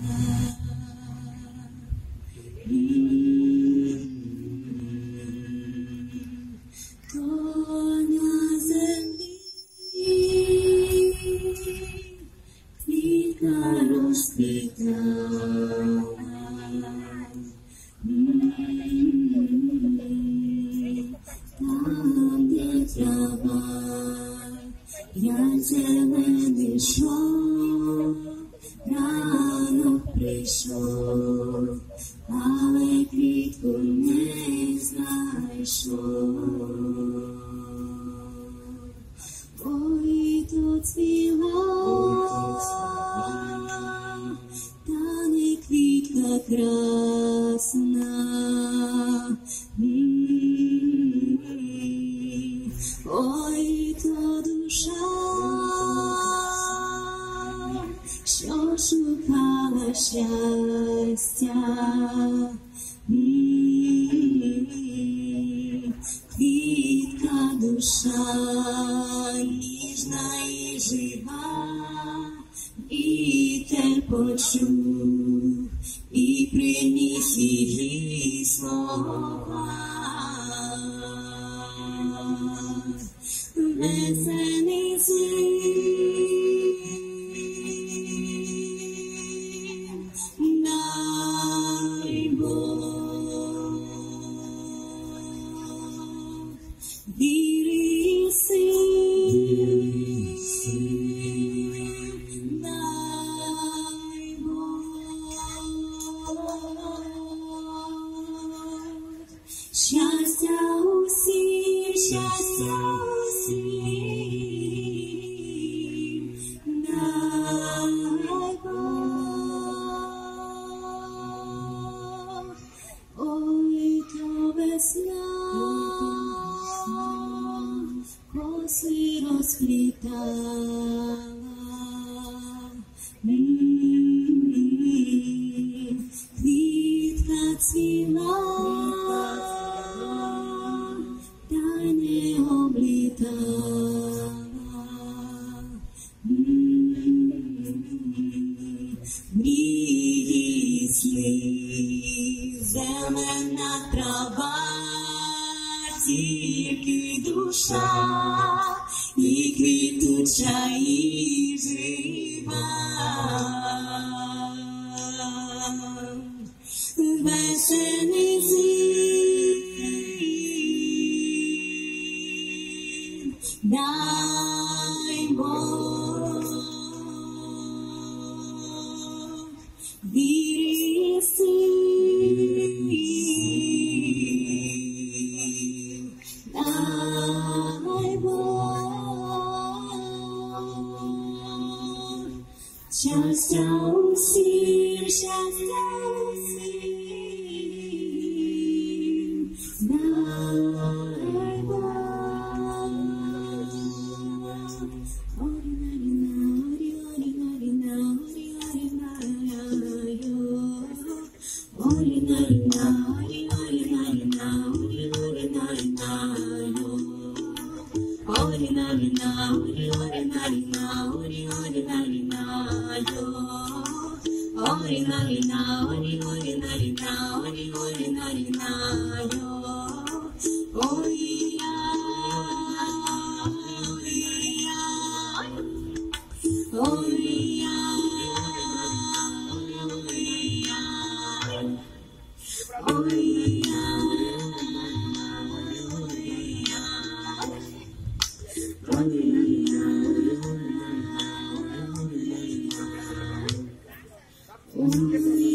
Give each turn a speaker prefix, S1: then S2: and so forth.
S1: Я зелений йшов, рано прийшов, але квітку не знайшов. Ой, тут цвіла, та не квітка красна. Ой, то душа, що шукала щастя. Квітка душа, ніжна і жива, вітер почув і приніс її слова. Весняний зим, дай Бог, віри і сил, дай Бог, щастя усім, щастя усім, дай Бог. Ой, то весна, коси розплітала, квітка цвіла, та не облітала. Мрії сни, зелена трава, тільки душа, і квітуча, і жива. Весняний зим, дай Бог, віри і сил, дай Бог, щастя усім, щастя усім, дай Бог. Oh,